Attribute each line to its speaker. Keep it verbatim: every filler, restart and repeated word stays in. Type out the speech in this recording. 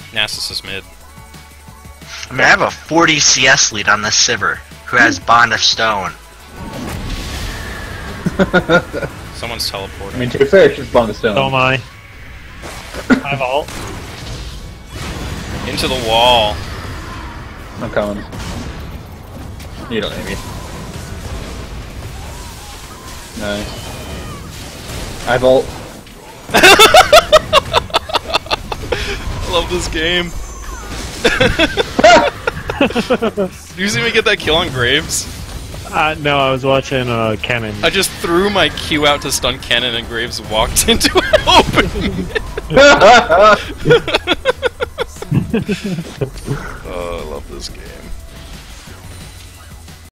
Speaker 1: Nasus is mid.
Speaker 2: I mean, I have a forty C S lead on this Sivir, who has Bond of Stone.
Speaker 1: Someone's teleporting.
Speaker 3: I mean, to be fair, it's just Bond of Stone.
Speaker 4: So am I. I have ult.
Speaker 1: Into the wall.
Speaker 3: I'm coming. You don't need me. Nice. I have ult.
Speaker 1: I love this game. Did you see me get that kill on Graves?
Speaker 4: Uh, no, I was watching uh, Cannon.
Speaker 1: I just threw my Q out to stun Cannon and Graves walked into an opening. Oh, I love this game.